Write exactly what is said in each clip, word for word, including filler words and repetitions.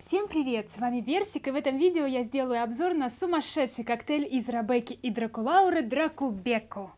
Всем привет! С вами Берсик, и в этом видео я сделаю обзор на сумасшедший коктейль из Ребекки и Дракулауры Дракубеко.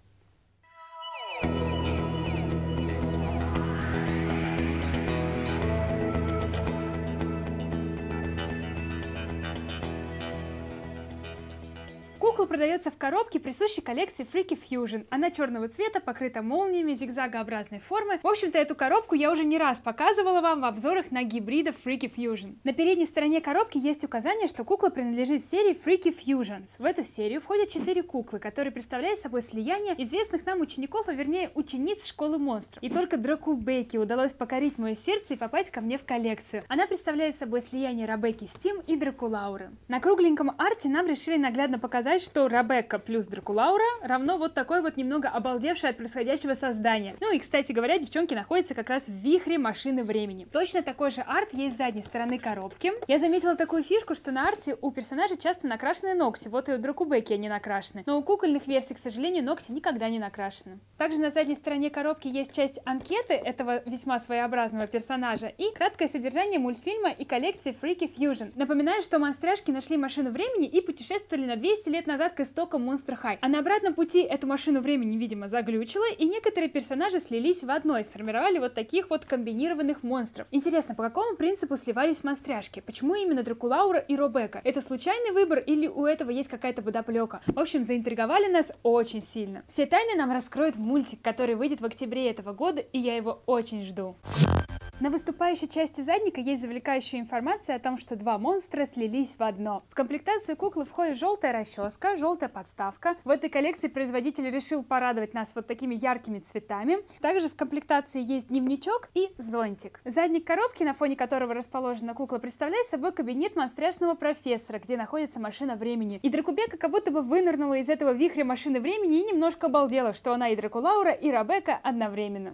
Кукла продается в коробке, присущей коллекции Freaky Fusion. Она черного цвета, покрыта молниями, зигзагообразной формы. В общем-то, эту коробку я уже не раз показывала вам в обзорах на гибридов Freaky Fusion. На передней стороне коробки есть указание, что кукла принадлежит серии Freaky Fusions. В эту серию входят четыре куклы, которые представляют собой слияние известных нам учеников, а вернее учениц школы монстров. И только Дракубеке удалось покорить мое сердце и попасть ко мне в коллекцию. Она представляет собой слияние Ребекки Стим и Дракулауры. На кругленьком арте нам решили наглядно показать, что Ребекка плюс Дракулаура равно вот такой вот немного обалдевшее от происходящего создания. Ну и, кстати говоря, девчонки находятся как раз в вихре машины времени. Точно такой же арт есть с задней стороны коробки. Я заметила такую фишку, что на арте у персонажей часто накрашены ногти, вот и у Дракубеки они накрашены. Но у кукольных версий, к сожалению, ногти никогда не накрашены. Также на задней стороне коробки есть часть анкеты этого весьма своеобразного персонажа и краткое содержание мультфильма и коллекции Freaky Fusion. Напоминаю, что монстряшки нашли машину времени и путешествовали на двести лет назад к истокам Monster High. А на обратном пути эту машину времени, видимо, заглючила, и некоторые персонажи слились в одно и сформировали вот таких вот комбинированных монстров. Интересно, по какому принципу сливались монстряшки? Почему именно Дракулаура и Ребекка? Это случайный выбор или у этого есть какая-то подоплека? В общем, заинтриговали нас очень сильно. Все тайны нам раскроет мультик, который выйдет в октябре этого года, и я его очень жду. На выступающей части задника есть завлекающая информация о том, что два монстра слились в одно. В комплектацию куклы входит желтая расческа, желтая подставка. В этой коллекции производитель решил порадовать нас вот такими яркими цветами. Также в комплектации есть дневничок и зонтик. Задник коробки, на фоне которого расположена кукла, представляет собой кабинет монстряшного профессора, где находится машина времени. И Дракубека как будто бы вынырнула из этого вихря машины времени и немножко обалдела, что она и Дракулаура, и Ребекка одновременно.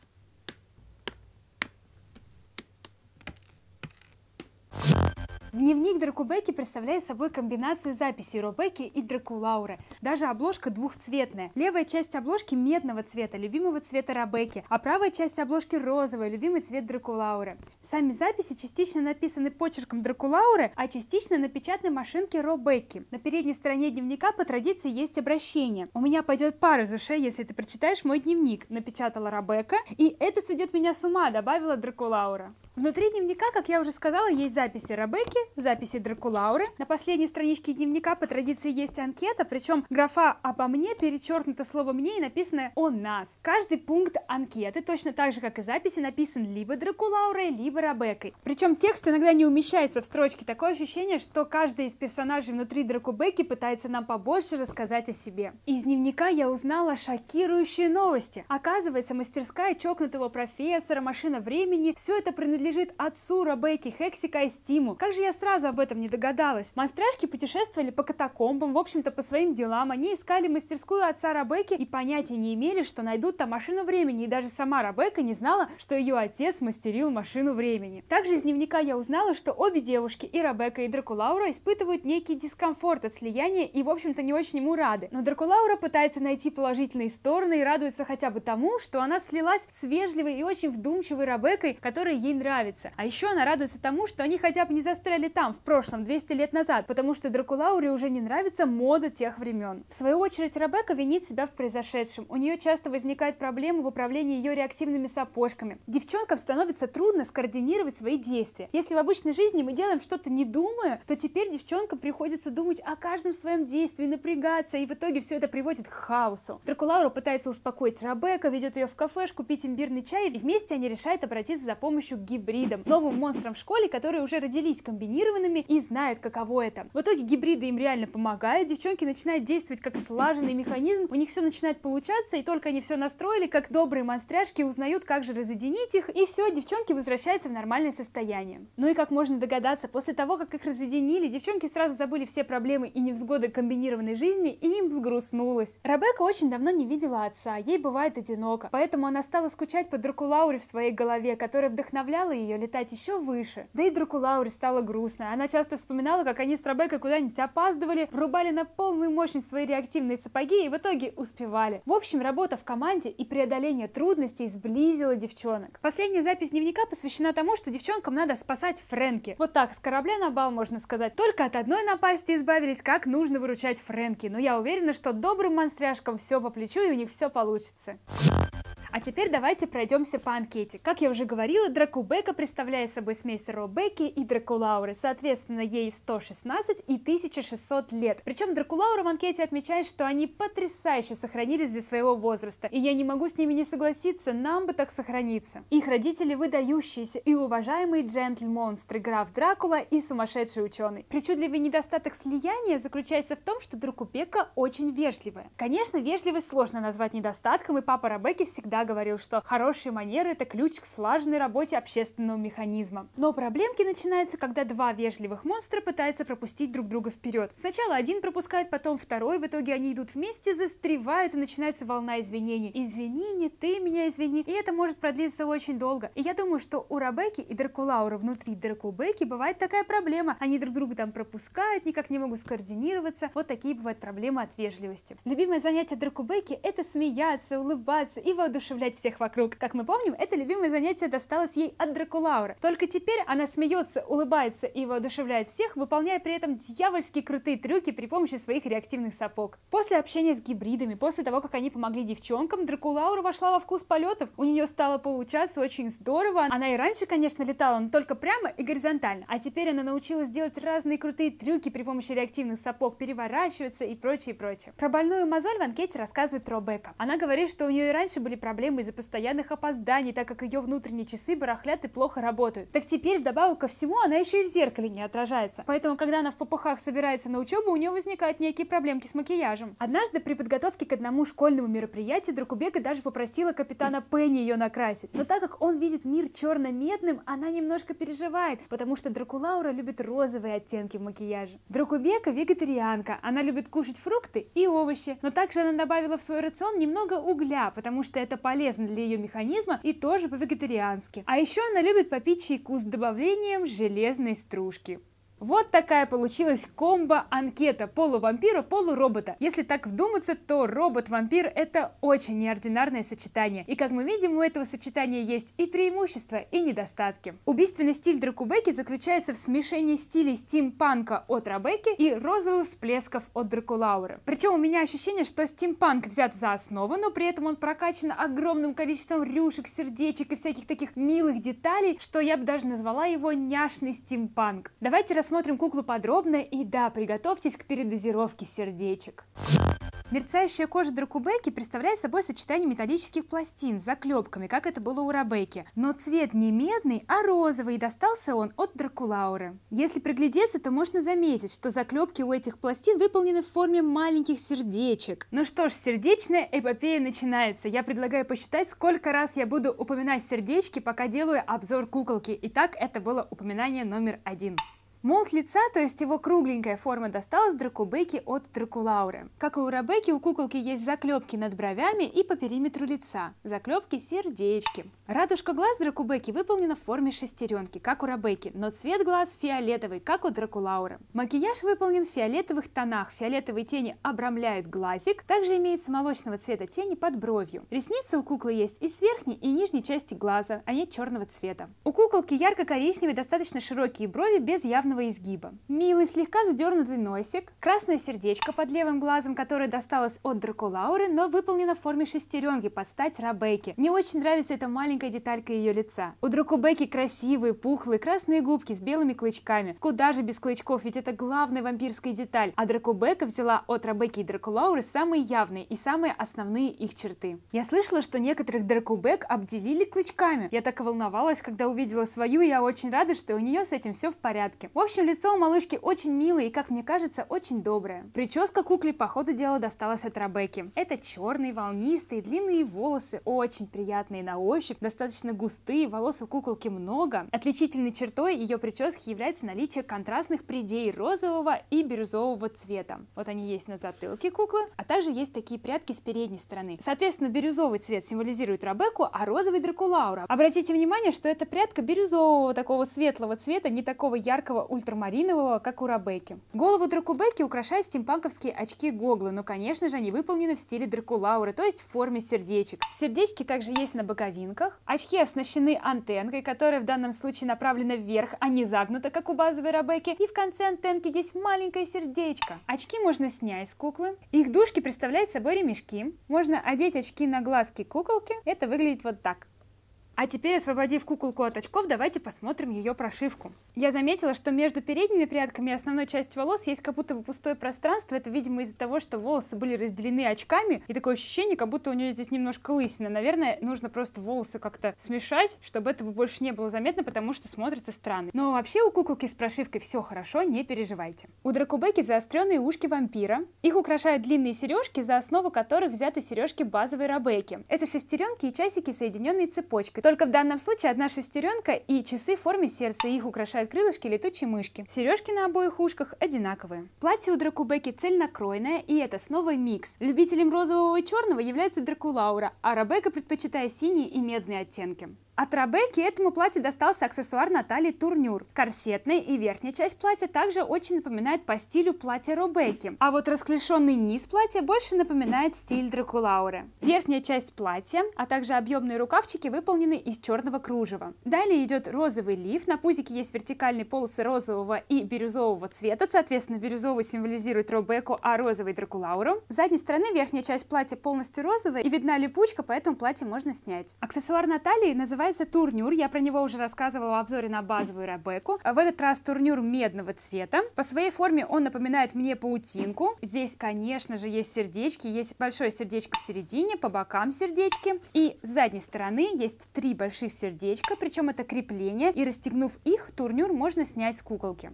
Дневник Дракубеки представляет собой комбинацию записей Ребекки и Дракулауры. Даже обложка двухцветная. Левая часть обложки медного цвета, любимого цвета Ребекки, а правая часть обложки розовая, любимый цвет Дракулауры. Сами записи частично написаны почерком Дракулауры, а частично на печатной машинке Ребекки. На передней стороне дневника по традиции есть обращение. У меня пойдет пар из ушей, если ты прочитаешь мой дневник, напечатала Ребекка, и это сведет меня с ума, добавила Дракулаура. Внутри дневника, как я уже сказала, есть записи Ребекки, записи Дракулауры. На последней страничке дневника по традиции есть анкета, причем графа «Обо мне» перечеркнуто слово «мне» и написано «О нас». Каждый пункт анкеты, точно так же, как и записи, написан либо Дракулаурой, либо Ребеккой. Причем текст иногда не умещается в строчке. Такое ощущение, что каждый из персонажей внутри Дракубеки пытается нам побольше рассказать о себе. Из дневника я узнала шокирующие новости. Оказывается, мастерская чокнутого профессора, машина времени, все это принадлежит отцу Ребекки, Хексика и Стиму. Как же я сразу об этом не догадалась. Монстряшки путешествовали по катакомбам, в общем-то по своим делам. Они искали мастерскую отца Ребекки и понятия не имели, что найдут там машину времени. И даже сама Ребекка не знала, что ее отец мастерил машину времени. Также из дневника я узнала, что обе девушки, и Ребекка, и Дракулаура, испытывают некий дискомфорт от слияния и, в общем-то, не очень ему рады. Но Дракулаура пытается найти положительные стороны и радуется хотя бы тому, что она слилась с вежливой и очень вдумчивой Ребеккой, которая ей нравится. А еще она радуется тому, что они хотя бы не застряли там, в прошлом, двести лет назад, потому что Дракулауре уже не нравится мода тех времен. В свою очередь, Ребекка винит себя в произошедшем. У нее часто возникают проблемы в управлении ее реактивными сапожками. Девчонкам становится трудно скоординировать свои действия. Если в обычной жизни мы делаем что-то не думая, то теперь девчонкам приходится думать о каждом своем действии, напрягаться, и в итоге все это приводит к хаосу. Дракулаура пытается успокоить Ребекку, ведет ее в кафешку пить имбирный чай, и вместе они решают обратиться за помощью к гибридам, новым монстрам в школе, которые уже родились комбинированными и знают, каково это. В итоге гибриды им реально помогают, девчонки начинают действовать как слаженный механизм, у них все начинает получаться, и только они все настроили, как добрые монстряшки узнают, как же разъединить их, и все, девчонки возвращаются в нормальное состояние. Ну и как можно догадаться, после того, как их разъединили, девчонки сразу забыли все проблемы и невзгоды комбинированной жизни, и им взгрустнулось. Ребекка очень давно не видела отца, ей бывает одиноко, поэтому она стала скучать по Дракулауре в своей голове, которая вдохновляла заставляло ее летать еще выше. Да и Дракулауре стало грустно. Она часто вспоминала, как они с Ребеккой куда-нибудь опаздывали, врубали на полную мощность свои реактивные сапоги и в итоге успевали. В общем, работа в команде и преодоление трудностей сблизила девчонок. Последняя запись дневника посвящена тому, что девчонкам надо спасать Фрэнки. Вот так, с корабля на бал, можно сказать. Только от одной напасти избавились, как нужно выручать Фрэнки. Но я уверена, что добрым монстряшкам все по плечу и у них все получится. А теперь давайте пройдемся по анкете. Как я уже говорила, Дракубека представляет собой смесь Ребекки и Дракулауры. Соответственно, ей сто шестнадцать и тысяча шестьсот лет. Причем Дракулаура в анкете отмечает, что они потрясающе сохранились для своего возраста. И я не могу с ними не согласиться, нам бы так сохраниться. Их родители выдающиеся и уважаемые джентль-монстры, граф Дракула и сумасшедший ученый. Причудливый недостаток слияния заключается в том, что Дракубека очень вежливая. Конечно, вежливость сложно назвать недостатком, и папа Ребекки всегда говорил, что хорошие манеры — это ключ к слаженной работе общественного механизма. Но проблемки начинаются, когда два вежливых монстра пытаются пропустить друг друга вперед. Сначала один пропускает, потом второй, в итоге они идут вместе, застревают, и начинается волна извинений. Извини, не ты меня извини. И это может продлиться очень долго. И я думаю, что у Ребекки и Дракулауры внутри Дракубеки бывает такая проблема. Они друг друга там пропускают, никак не могут скоординироваться. Вот такие бывают проблемы от вежливости. Любимое занятие Дракубеки — это смеяться, улыбаться и воодушевлять всех вокруг. Как мы помним, это любимое занятие досталось ей от Дракулауры. Только теперь она смеется, улыбается и воодушевляет всех, выполняя при этом дьявольски крутые трюки при помощи своих реактивных сапог. После общения с гибридами, после того, как они помогли девчонкам, Дракулаура вошла во вкус полетов. У нее стало получаться очень здорово. Она и раньше, конечно, летала, но только прямо и горизонтально. А теперь она научилась делать разные крутые трюки при помощи реактивных сапог, переворачиваться и прочее, прочее. Про больную мозоль в анкете рассказывает Ребекка. Она говорит, что у нее и раньше были проблемы из-за постоянных опозданий, так как ее внутренние часы барахлят и плохо работают. Так теперь, вдобавок ко всему, она еще и в зеркале не отражается. Поэтому, когда она в попыхах собирается на учебу, у нее возникают некие проблемки с макияжем. Однажды при подготовке к одному школьному мероприятию Дракубека даже попросила капитана Пенни ее накрасить. Но так как он видит мир черно-медным, она немножко переживает, потому что Дракулаура любит розовые оттенки в макияже. Дракубека вегетарианка, она любит кушать фрукты и овощи, но также она добавила в свой рацион немного угля, потому что это полезно для ее механизма и тоже по-вегетариански. А еще она любит попить чайку с добавлением железной стружки. Вот такая получилась комбо-анкета полувампира, полуробота. Если так вдуматься, то робот-вампир — это очень неординарное сочетание. И как мы видим, у этого сочетания есть и преимущества, и недостатки. Убийственный стиль Дракубеки заключается в смешении стилей стимпанка от Ребекки и розовых всплесков от Дракулауры. Причем у меня ощущение, что стимпанк взят за основу, но при этом он прокачан огромным количеством рюшек, сердечек и всяких таких милых деталей, что я бы даже назвала его няшный стимпанк. Давайте рассмотрим Смотрим куклу подробно, и да, приготовьтесь к передозировке сердечек. Мерцающая кожа Дракубеки представляет собой сочетание металлических пластин с заклепками, как это было у Ребекки. Но цвет не медный, а розовый, и достался он от Дракулауры. Если приглядеться, то можно заметить, что заклепки у этих пластин выполнены в форме маленьких сердечек. Ну что ж, сердечная эпопея начинается. Я предлагаю посчитать, сколько раз я буду упоминать сердечки, пока делаю обзор куколки. Итак, это было упоминание номер один. Молд лица, то есть его кругленькая форма, досталась Дракубеке от Дракулауры. Как и у Ребекки, у куколки есть заклепки над бровями и по периметру лица. Заклепки сердечки. Радужка глаз Дракубеки выполнена в форме шестеренки, как у Ребекки, но цвет глаз фиолетовый, как у Дракулауры. Макияж выполнен в фиолетовых тонах. Фиолетовые тени обрамляют глазик. Также имеется молочного цвета тени под бровью. Ресницы у куклы есть и с верхней, и нижней части глаза, они черного цвета. У куколки ярко-коричневые, достаточно широкие брови без явного изгиба. Милый, слегка вздернутый носик, красное сердечко под левым глазом, которое досталось от Дракулауры, но выполнено в форме шестеренки под стать Ребекке. Мне очень нравится эта маленькая деталька ее лица. У Дракубеки красивые, пухлые, красные губки с белыми клычками. Куда же без клычков, ведь это главная вампирская деталь. А Дракубека взяла от Ребекки и Дракулауры самые явные и самые основные их черты. Я слышала, что некоторых Дракубек обделили клычками. Я так и волновалась, когда увидела свою, и я очень рада, что у нее с этим все в порядке. В общем, лицо у малышки очень милое и, как мне кажется, очень доброе. Прическа кукле по ходу дела досталась от Ребекки. Это черные, волнистые, длинные волосы, очень приятные на ощупь, достаточно густые, волос у куколки много. Отличительной чертой ее прически является наличие контрастных прядей розового и бирюзового цвета. Вот они есть на затылке куклы, а также есть такие прядки с передней стороны. Соответственно, бирюзовый цвет символизирует Ребекку, а розовый Дракулауру. Обратите внимание, что эта прядка бирюзового, такого светлого цвета, не такого яркого ультрамаринового, как у Ребекки. Голову Дракубекки украшают стимпанковские очки-гоглы, но, конечно же, они выполнены в стиле Дракулауры, то есть в форме сердечек. Сердечки также есть на боковинках. Очки оснащены антенкой, которая в данном случае направлена вверх, а не загнута, как у базовой Ребекки. И в конце антенки есть маленькое сердечко. Очки можно снять с куклы. Их дужки представляют собой ремешки. Можно одеть очки на глазки куколки. Это выглядит вот так. А теперь, освободив куколку от очков, давайте посмотрим ее прошивку. Я заметила, что между передними прядками и основной частью волос есть как будто бы пустое пространство. Это, видимо, из-за того, что волосы были разделены очками, и такое ощущение, как будто у нее здесь немножко лысина. Наверное, нужно просто волосы как-то смешать, чтобы этого больше не было заметно, потому что смотрится странно. Но вообще у куколки с прошивкой все хорошо, не переживайте. У Дракубекки заостренные ушки вампира. Их украшают длинные сережки, за основу которых взяты сережки базовой Ребекки. Это шестеренки и часики, соединенные цепочкой. Только в данном случае одна шестеренка и часы в форме сердца, их украшают крылышки летучей мышки. Сережки на обоих ушках одинаковые. Платье у Дракубекки цельнокройное, и это снова микс. Любителем розового и черного является Дракулаура, а Ребекка предпочитает синие и медные оттенки. От Ребекки этому платью достался аксессуар на талии турнюр. Корсетная и верхняя часть платья также очень напоминает по стилю платья Ребекки, а вот расклешенный низ платья больше напоминает стиль Дракулауры. Верхняя часть платья, а также объемные рукавчики выполнены из черного кружева. Далее идет розовый лиф, на пузике есть вертикальные полосы розового и бирюзового цвета, соответственно, бирюзовый символизирует Ребекку, а розовый Дракулауру. С задней стороны верхняя часть платья полностью розовая и видна липучка, поэтому платье можно снять. Аксессуар на талии называется турнюр, я про него уже рассказывала в обзоре на базовую Ребекку. В этот раз турнюр медного цвета. По своей форме он напоминает мне паутинку. Здесь, конечно же, есть сердечки, есть большое сердечко в середине, по бокам сердечки. И с задней стороны есть три больших сердечка, причем это крепление, и расстегнув их, турнюр можно снять с куколки.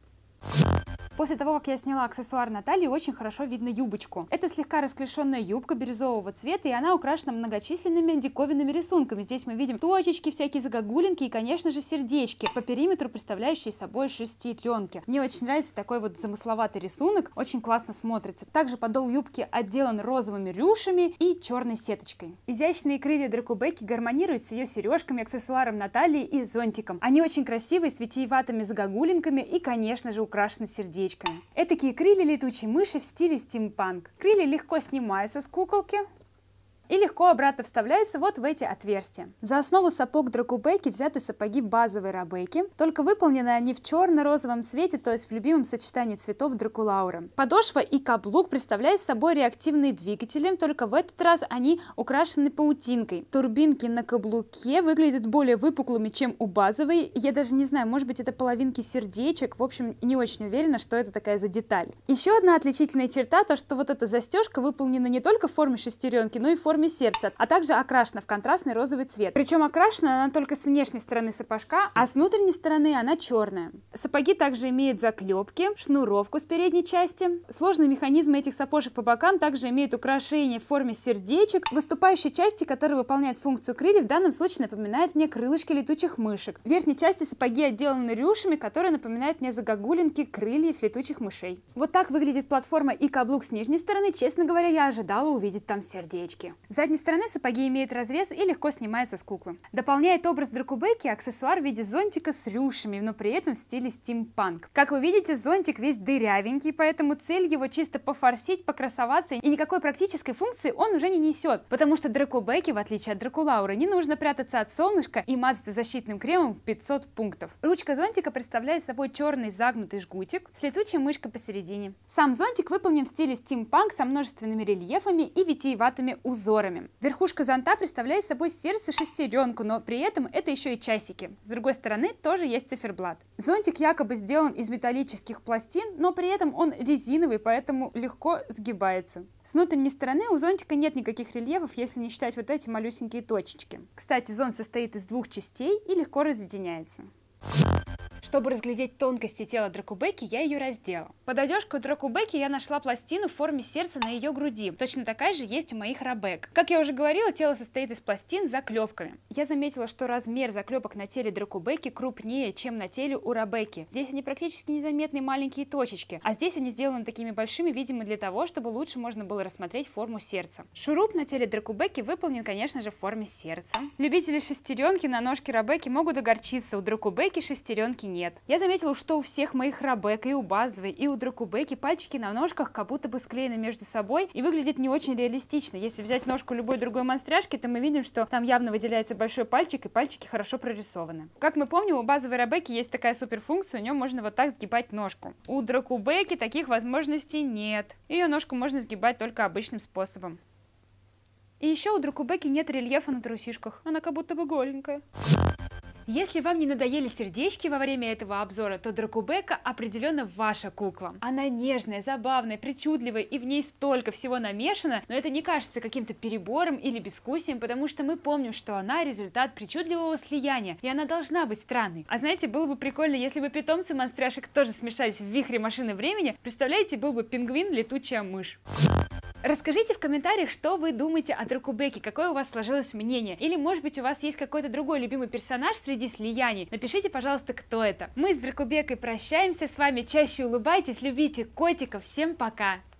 После того, как я сняла аксессуар на талии, очень хорошо видно юбочку. Это слегка расклешенная юбка бирюзового цвета, и она украшена многочисленными диковинными рисунками. Здесь мы видим точечки, всякие загогулинки и, конечно же, сердечки, по периметру представляющие собой шестеренки. Мне очень нравится такой вот замысловатый рисунок, очень классно смотрится. Также подол юбки отделан розовыми рюшами и черной сеточкой. Изящные крылья Дракубекки гармонируют с ее сережками, аксессуаром на талии и зонтиком. Они очень красивые, с витиеватыми загогулинками и, конечно же, украшены сердечками. Этакие крылья летучей мыши в стиле стимпанк. Крылья легко снимаются с куколки и легко обратно вставляется вот в эти отверстия. За основу сапог Дракубекки взяты сапоги базовой Ребекки, только выполнены они в черно-розовом цвете, то есть в любимом сочетании цветов Дракулауры. Подошва и каблук представляют собой реактивные двигатели, только в этот раз они украшены паутинкой. Турбинки на каблуке выглядят более выпуклыми, чем у базовой. Я даже не знаю, может быть, это половинки сердечек, в общем, не очень уверена, что это такая за деталь. Еще одна отличительная черта, то что вот эта застежка выполнена не только в форме шестеренки, но и в форме сердца, а также окрашена в контрастный розовый цвет. Причем окрашена она только с внешней стороны сапожка, а с внутренней стороны она черная. Сапоги также имеют заклепки, шнуровку с передней части. Сложные механизмы этих сапожек по бокам также имеют украшения в форме сердечек. Выступающие части, которые выполняют функцию крыльев, в данном случае напоминают мне крылышки летучих мышек. В верхней части сапоги отделаны рюшами, которые напоминают мне загогулинки крыльев летучих мышей. Вот так выглядит платформа и каблук с нижней стороны. Честно говоря, я ожидала увидеть там сердечки. С задней стороны сапоги имеют разрез и легко снимаются с куклы. Дополняет образ Дракубекки аксессуар в виде зонтика с рюшами, но при этом в стиле стимпанк. Как вы видите, зонтик весь дырявенький, поэтому цель его чисто пофорсить, покрасоваться, и никакой практической функции он уже не несет, потому что Дракубекки, в отличие от Дракулауры, не нужно прятаться от солнышка и мазаться защитным кремом в пятьсот пунктов. Ручка зонтика представляет собой черный загнутый жгутик с летучей мышкой посередине. Сам зонтик выполнен в стиле стимпанк со множественными рельефами и витиеватыми узорами. Верхушка зонта представляет собой сердце шестеренку, но при этом это еще и часики. С другой стороны тоже есть циферблат. Зонтик якобы сделан из металлических пластин, но при этом он резиновый, поэтому легко сгибается. С внутренней стороны у зонтика нет никаких рельефов, если не считать вот эти малюсенькие точечки. Кстати, зонт состоит из двух частей и легко разъединяется. Чтобы разглядеть тонкости тела Дракубеки, я ее раздела. Под одежкой у Дракубеки я нашла пластину в форме сердца на ее груди. Точно такая же есть у моих рабек. Как я уже говорила, тело состоит из пластин с заклепками. Я заметила, что размер заклепок на теле Дракубеки крупнее, чем на теле у Рабеки. Здесь они практически незаметные маленькие точечки, а здесь они сделаны такими большими, видимо, для того, чтобы лучше можно было рассмотреть форму сердца. Шуруп на теле Дракубеки выполнен, конечно же, в форме сердца. Любители шестеренки на ножке Рабеки могут огорчиться, у Дракубеки шестеренки нет. Нет. Я заметила, что у всех моих рабек, и у базовой, и у Дракубеки, пальчики на ножках как будто бы склеены между собой и выглядит не очень реалистично. Если взять ножку любой другой монстряшки, то мы видим, что там явно выделяется большой пальчик, и пальчики хорошо прорисованы. Как мы помним, у базовой Рабеки есть такая суперфункция, у нее можно вот так сгибать ножку. У Дракубеки таких возможностей нет. Ее ножку можно сгибать только обычным способом. И еще у Дракубеки нет рельефа на трусишках, она как будто бы голенькая. Если вам не надоели сердечки во время этого обзора, то Дракубека определенно ваша кукла. Она нежная, забавная, причудливая, и в ней столько всего намешано, но это не кажется каким-то перебором или безвкусием, потому что мы помним, что она результат причудливого слияния, и она должна быть странной. А знаете, было бы прикольно, если бы питомцы монстряшек тоже смешались в вихре машины времени. Представляете, был бы пингвин, летучая мышь. Расскажите в комментариях, что вы думаете о Дракубеке, какое у вас сложилось мнение, или может быть у вас есть какой-то другой любимый персонаж среди слияний. Напишите, пожалуйста, кто это. Мы с Дракубекой прощаемся с вами, чаще улыбайтесь, любите котиков, всем пока!